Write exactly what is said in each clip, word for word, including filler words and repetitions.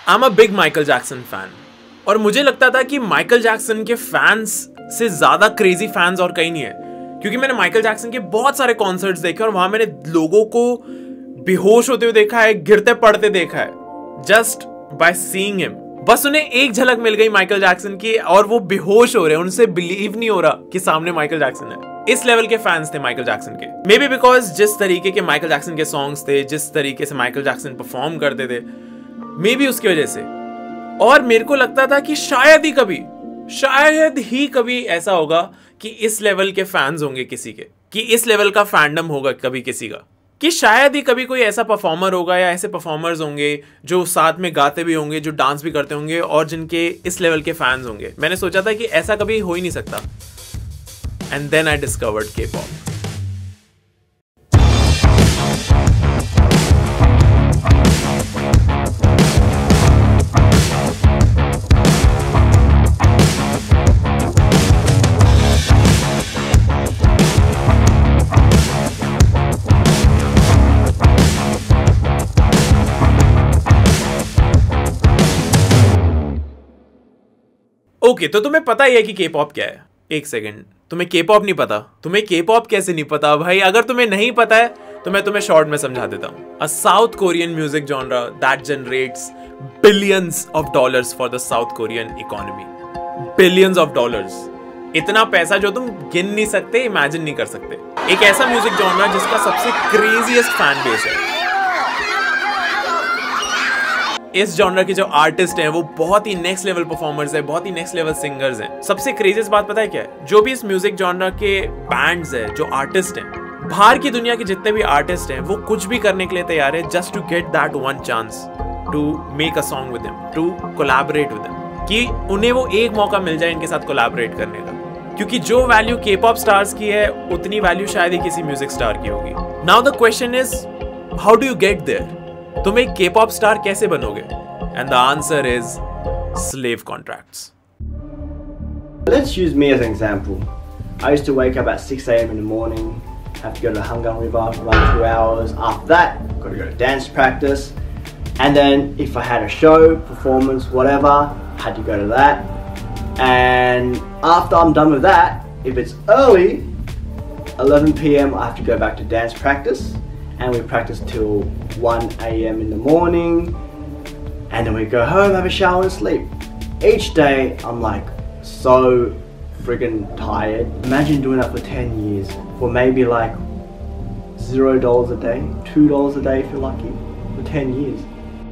I am a big Michael Jackson fan और मुझे लगता था कि माइकल जैक्सन के फैंस से ज्यादा क्रेजी फैंस और कहीं नहीं है, क्योंकि मैंने माइकल जैक्सन के बहुत सारे कॉन्सर्ट्स देखे और वहां मैंने लोगों को बेहोश होते हुए देखा है, गिरते पड़ते देखा है, जस्ट बाय सीइंग हिम। बस उन्हें एक झलक मिल गई माइकल जैक्सन की और वो बेहोश हो रहे हैं, उनसे बिलीव नहीं हो रहा कि सामने माइकल जैक्सन है। इस लेवल के फैंस थे माइकल जैक्सन के। मे बी बिकॉज जिस तरीके के माइकल जैक्सन के सॉन्ग्स थे, जिस तरीके से माइकल जैक्सन परफॉर्म करते थे, मे बी उसकी वजह से। और मेरे को लगता था कि शायद ही कभी शायद ही कभी ऐसा होगा कि इस लेवल के फैंस होंगे किसी के, कि इस लेवल का फैंडम होगा कभी किसी का, कि शायद ही कभी कोई ऐसा परफॉर्मर होगा या ऐसे परफॉर्मर्स होंगे जो साथ में गाते भी होंगे, जो डांस भी करते होंगे और जिनके इस लेवल के फैंस होंगे। मैंने सोचा था कि ऐसा कभी हो ही नहीं सकता। And then I discovered K pop. Okay okay, तो तुम्हें पता ही है कि के पॉप क्या है। एक सेकंड, तुम्हें के पॉप नहीं पता? तुम्हें के पॉप कैसे नहीं पता भाई? अगर तुम्हें नहीं पता है तो मैं तुम्हें शॉर्ट में समझा देता हूं। A South Korean music genre that generates billions of dollars for the South Korean economy. Billions of dollars, इतना पैसा जो तुम गिन नहीं सकते, इमेजिन नहीं कर सकते। एक ऐसा म्यूजिक जॉनरा जिसका सबसे क्रेजीएस्ट फैन बेस है। इस जॉनर के जो आर्टिस्ट हैं वो बहुत ही नेक्स्ट लेवल परफॉर्मर्स हैं, बहुत ही नेक्स्ट लेवल सिंगर्स हैं। सबसे क्रेजीस्ट बात पता है क्या है? जो भी इस म्यूजिक जॉनर के बैंड्स हैं, जो आर्टिस्ट हैं, बाहर की दुनिया के जितने भी आर्टिस्ट हैं, वो कुछ भी करने के लिए तैयार है just to get that one chance to make a song with him, to collaborate with him, कि उन्हें वो एक मौका मिल जाए इनके साथ कोलैबोरेट करने का। क्योंकि जो वैल्यू के पॉप स्टार्स की है उतनी वैल्यू शायद ही किसी म्यूजिक स्टार की होगी। Now the question is, how do you get there? तुम एक के पॉप स्टार कैसे बनोगे? And the answer is slave contracts. Let's use me as an example. I used to wake up at six A M in the morning, have to go to the Hungang River, run two hours. After that, got to go to dance practice. And then if I had a show, performance, whatever, had to go to that. And after I'm done with that, if it's early, eleven P M I have to go back to dance practice. And we practice till one A M in the morning. And then we go home, have a shower and sleep. Each day I'm like so friggin' tired. Imagine doing that for ten years for maybe like zero dollars a day, two dollars a day if you're lucky, for ten years.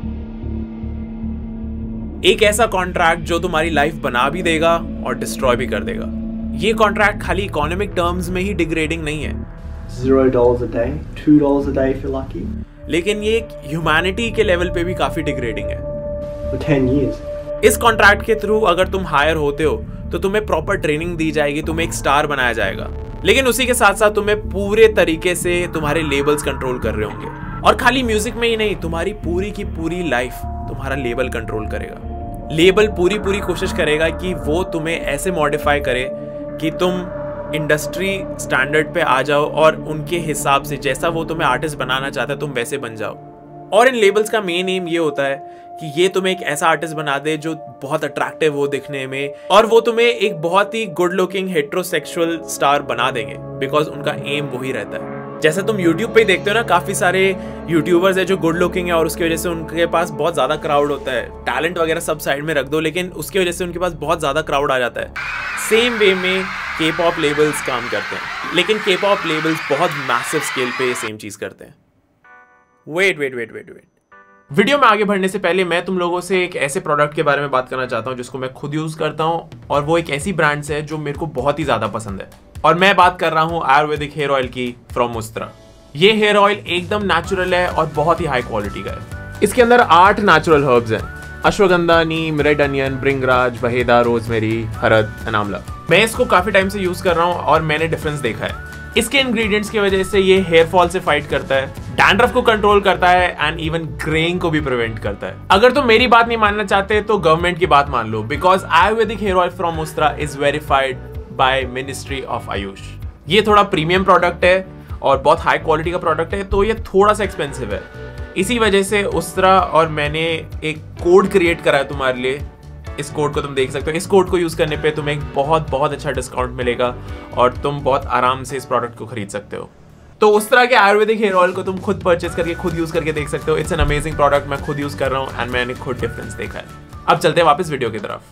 एक ऐसा contract जो तुम्हारी life बना भी देगा और destroy भी कर देगा। ये कॉन्ट्रैक्ट खाली इकोनॉमिक टर्म्स में ही डिग्रेडिंग नहीं है। Zero dollars a day, two dollars a day if you're lucky. लेकिन ये एक ह्यूमैनिटी के लेवल पे भी काफी डिग्रेडिंग है। For ten years. इस कॉन्ट्रैक्ट के थ्रू अगर तुम हायर होते हो तो तुम्हें प्रॉपर ट्रेनिंग दी जाएगी, तुम्हें एक स्टार बनाया जाएगा, लेकिन उसी के साथ साथ तुम्हें पूरे तरीके से तुम्हारे लेबल्स कंट्रोल कर रहे होंगे। और खाली म्यूजिक में ही नहीं, तुम्हारी पूरी की पूरी लाइफ तुम्हारा लेबल कंट्रोल करेगा। लेबल पूरी पूरी कोशिश करेगा कि वो तुम्हें ऐसे मॉडिफाई करे कि तुम इंडस्ट्री स्टैंडर्ड पे आ जाओ और उनके हिसाब से जैसा वो तुम्हें आर्टिस्ट बनाना चाहता है तुम वैसे बन जाओ। और इन लेबल्स का मेन एम ये होता है कि ये तुम्हें एक ऐसा आर्टिस्ट बना दे जो बहुत अट्रैक्टिव हो दिखने में, और वो तुम्हें एक बहुत ही गुड लुकिंग हेट्रोसेक्सुअल स्टार बना देंगे, बिकॉज उनका एम वही रहता है। जैसे तुम यूट्यूब पे ही देखते हो ना, काफी सारे यूट्यूबर्स है जो गुड लुकिंग है और उसकी वजह से उनके पास बहुत ज्यादा क्राउड होता है। टैलेंट वगैरह सब साइड में रख दो, लेकिन उसकी वजह से उनके पास बहुत ज्यादा क्राउड आ जाता है। सेम वे में के पॉप लेबल्स काम करते हैं, लेकिन के पॉप लेबल्स बहुत मैसिव स्केल पे सेम चीज करते हैं। Wait wait wait wait wait video में आगे बढ़ने से पहले मैं तुम लोगों से एक ऐसे प्रोडक्ट के बारे में बात करना चाहता हूं जिसको मैं खुद यूज करता हूं, और वो एक ऐसी ब्रांड से है जो मेरे को बहुत ही ज्यादा पसंद है। और मैं बात कर रहा हूं आयुर्वेदिक हेयर ऑयल की फ्रॉम उस्त्रा। ये हेयर ऑयल एकदम नेचुरल है और बहुत ही हाई क्वालिटी का है। इसके अंदर आठ नेचुरल हर्ब्स हैं: ashwagandha, neem, red onion, bhringraj, baheda, rosemary, harad and amla. मैं इसको काफी टाइम से यूज कर रहा हूँ और मैंने डिफरेंस देखा है। इसके इंग्रेडिएंट्स की वजह से ये हेयर फॉल से फाइट करता है, डैंड्रफ को कंट्रोल करता है एंड इवन ग्रेइंग को भी प्रिवेंट करता है। अगर तुम मेरी बात नहीं मानना चाहते तो गवर्नमेंट की बात मान लो, because ayurvedic hair oil from Ustraa is verified by ministry of AYUSH. ये थोड़ा प्रीमियम प्रोडक्ट है और बहुत हाई क्वालिटी का प्रोडक्ट है, तो ये थोड़ा सा एक्सपेंसिव है। इसी वजह से उस्तरा और मैंने एक कोड क्रिएट करा है तुम्हारे लिए। इस कोड को तुम देख सकते हो। इस कोड को यूज़ करने पे तुम्हें एक बहुत बहुत अच्छा डिस्काउंट मिलेगा और तुम बहुत आराम से इस प्रोडक्ट को खरीद सकते हो। तो उस तरह के आयुर्वेदिक हेयर ऑयल को तुम खुद परचेस करके खुद यूज़ करके देख सकते हो। इट्स एन अमेजिंग प्रोडक्ट, मैं खुद यूज़ कर रहा हूँ एंड मैंने खुद डिफरेंस देखा है। अब चलते हैं वापस वीडियो की तरफ।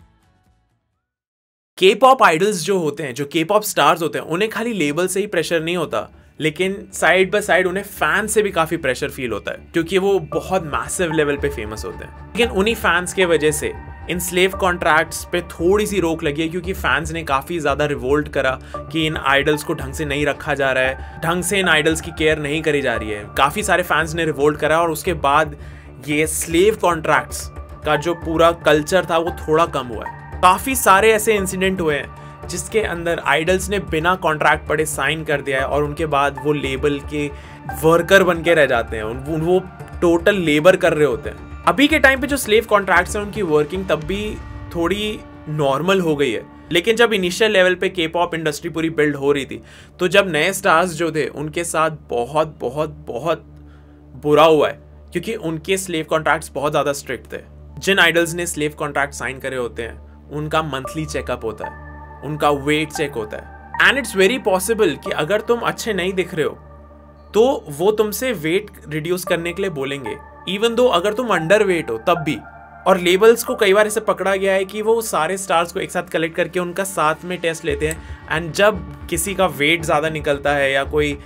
के पॉप आइडल्स जो होते हैं, जो के पॉप स्टार्स होते हैं, उन्हें खाली लेबल से ही प्रेशर नहीं होता, लेकिन साइड बाय साइड उन्हें फैन से भी काफ़ी प्रेशर फील होता है, क्योंकि वो बहुत मैसिव लेवल पे फेमस होते हैं। लेकिन उन्हीं फैंस के वजह से इन स्लेव कॉन्ट्रैक्ट्स पे थोड़ी सी रोक लगी है, क्योंकि फैंस ने काफ़ी ज़्यादा रिवोल्ट करा कि इन आइडल्स को ढंग से नहीं रखा जा रहा है, ढंग से इन आइडल्स की केयर नहीं करी जा रही है। काफ़ी सारे फैंस ने रिवोल्ट करा और उसके बाद ये स्लेव कॉन्ट्रैक्ट्स का जो पूरा कल्चर था वो थोड़ा कम हुआ है। काफ़ी सारे ऐसे इंसिडेंट हुए हैं जिसके अंदर आइडल्स ने बिना कॉन्ट्रैक्ट पढ़े साइन कर दिया है और उनके बाद वो लेबल के वर्कर बन के रह जाते हैं, उन वो टोटल लेबर कर रहे होते हैं। अभी के टाइम पे जो स्लेव कॉन्ट्रैक्ट्स हैं उनकी वर्किंग तब भी थोड़ी नॉर्मल हो गई है, लेकिन जब इनिशियल लेवल पे के पॉप इंडस्ट्री पूरी बिल्ड हो रही थी, तो जब नए स्टार्स जो थे उनके साथ बहुत बहुत बहुत बुरा हुआ है, क्योंकि उनके स्लेव कॉन्ट्रैक्ट्स बहुत ज़्यादा स्ट्रिक्ट थे। जिन आइडल्स ने स्लेव कॉन्ट्रैक्ट साइन करे होते हैं उनका मंथली चेकअप होता है, उनका वेट चेक होता है, एंड इट्स वेरी पॉसिबल कि अगर तुम अच्छे नहीं दिख रहे हो तो वो तुमसे वेट रिड्यूस करने के लिए बोलेंगे, इवन दो अगर तुम अंडर वेट हो तब भी। और लेबल्स को कई बार ऐसे पकड़ा गया है कि वो सारे स्टार्स को एक साथ कलेक्ट करके उनका साथ में टेस्ट लेते हैं, एंड जब किसी का वेट ज़्यादा निकलता है या कोई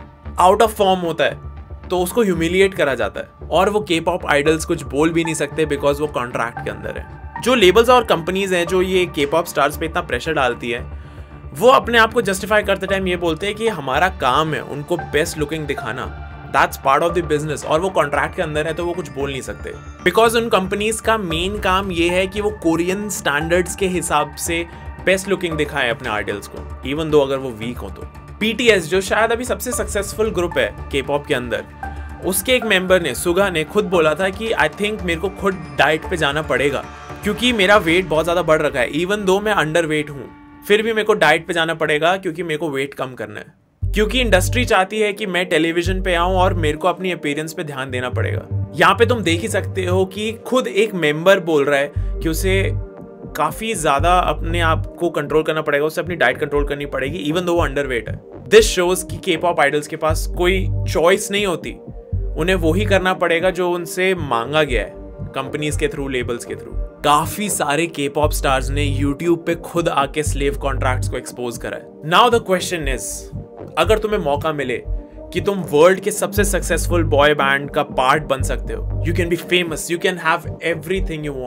आउट ऑफ फॉर्म होता है तो उसको ह्यूमिलिएट करा जाता है, और वो के पॉप आइडल्स कुछ बोल भी नहीं सकते बिकॉज वो कॉन्ट्रैक्ट के अंदर है। जो लेबल्स और कंपनीज हैं जो ये के पॉप स्टार्स पे इतना प्रेशर डालती है, वो अपने आप को जस्टिफाई करते टाइम ये बोलते हैं कि हमारा काम है उनको बेस्ट लुकिंग दिखाना, that's part of the business, और वो कॉन्ट्रैक्ट के अंदर है तो वो कुछ बोल नहीं सकते, बिकॉज उन कंपनीज का मेन काम ये है कि वो कोरियन स्टैंडर्ड्स के हिसाब से बेस्ट लुकिंग दिखाएं अपने आइडल्स को, इवन दो अगर वो वीक हो तो। बीटीएस जो शायद अभी सबसे सक्सेसफुल ग्रुप है के पॉप के अंदर, उसके एक मेंबर ने, सुगा ने, खुद बोला था कि आई थिंक मेरे को खुद डाइट पे जाना पड़ेगा, क्योंकि मेरा वेट बहुत ज़्यादा बढ़ रखा है, इवन दो मैं अंडर वेट हूँ फिर भी मेरे को डाइट पे जाना पड़ेगा क्योंकि मेरे को वेट कम करना है, क्योंकि इंडस्ट्री चाहती है कि मैं टेलीविजन पे आऊँ और मेरे को अपनी अपीयरेंस पे ध्यान देना पड़ेगा। यहाँ पे तुम देख ही सकते हो कि खुद एक मेंबर बोल रहा है कि उसे काफ़ी ज़्यादा अपने आप को कंट्रोल करना पड़ेगा, उसे अपनी डाइट कंट्रोल करनी पड़ेगी इवन दो वो अंडर वेट है। दिस शोज कि के पॉप आइडल्स के पास कोई चॉइस नहीं होती, उन्हें वही करना पड़ेगा जो उनसे मांगा गया है कंपनीज के थ्रू, लेबल्स के थ्रू। काफी सारे के पॉप स्टार्स ने यूट्यूब पे खुद आके स्लेव कॉन्ट्रैक्ट्स को एक्सपोज करा है। नाउ द क्वेश्चन इज, अगर तुम्हें मौका मिले कि तुम वर्ल्ड के सबसे सक्सेसफुल बॉय बैंड का पार्ट बन सकते हो, you can be famous, you can have everything you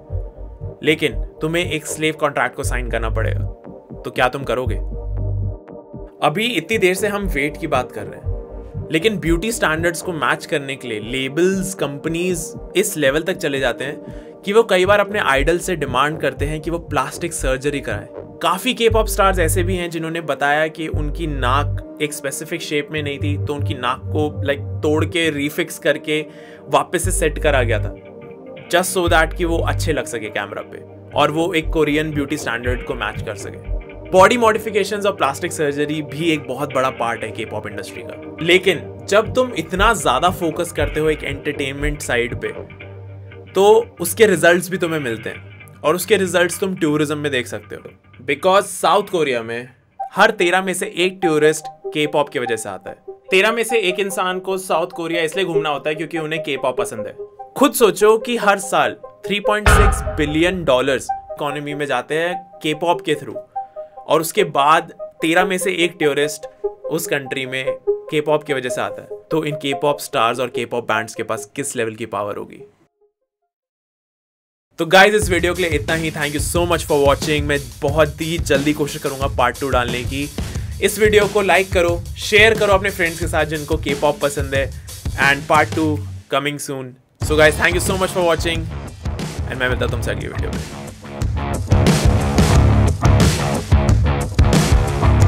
want, लेकिन तुम्हें एक स्लेव कॉन्ट्रैक्ट को साइन करना पड़ेगा, तो क्या तुम करोगे? अभी इतनी देर से हम वेट की बात कर रहे हैं, लेकिन ब्यूटी स्टैंडर्ड्स को मैच करने के लिए लेबल्स, कंपनीज इस लेवल तक चले जाते हैं कि वो कई बार अपने आइडल से डिमांड करते हैं कि वो प्लास्टिक सर्जरी कराएं। काफी के पॉप स्टार्स ऐसे भी हैं जिन्होंने बताया कि उनकी नाक एक स्पेसिफिक शेप में नहीं थी, तो उनकी नाक को लाइक तोड़ के रीफिक्स करके वापस से सेट करा गया था, जस्ट सो दैट कि वो अच्छे लग सके कैमरा पे और वो एक कोरियन ब्यूटी स्टैंडर्ड को मैच कर सके। बॉडी मॉडिफिकेशंस और प्लास्टिक सर्जरी भी एक बहुत बड़ा पार्ट है के पॉप इंडस्ट्री का, लेकिन जब तुम इतना ज्यादा फोकस करते हो एक एंटरटेनमेंट साइड पे, तो उसके रिजल्ट्स भी तुम्हें मिलते हैं, और उसके रिजल्ट्स तुम टूरिज्म में देख सकते हो, बिकॉज साउथ कोरिया में हर तेरह में से एक टूरिस्ट के पॉप की वजह से आता है। तेरह में से एक इंसान को साउथ कोरिया इसलिए घूमना होता है क्योंकि उन्हें के पॉप पसंद है। खुद सोचो कि हर साल तीन पॉइंट छह बिलियन डॉलर्स इकोनॉमी में जाते हैं के पॉप के थ्रू, और उसके बाद तेरह में से एक टूरिस्ट उस कंट्री में के पॉप की वजह से आता है, तो इन के पॉप स्टार्स और के पॉप बैंड्स के पास किस लेवल की पावर होगी। तो गाइज इस वीडियो के लिए इतना ही। Thank you so much for watching. मैं बहुत ही जल्दी कोशिश करूंगा पार्ट टू डालने की। इस वीडियो को लाइक करो, शेयर करो अपने फ्रेंड्स के साथ जिनको के पॉप पसंद है, and part two coming soon. So guys thank you so much for watching, and मैं मिलता हूं तुमसे अगली वीडियो में।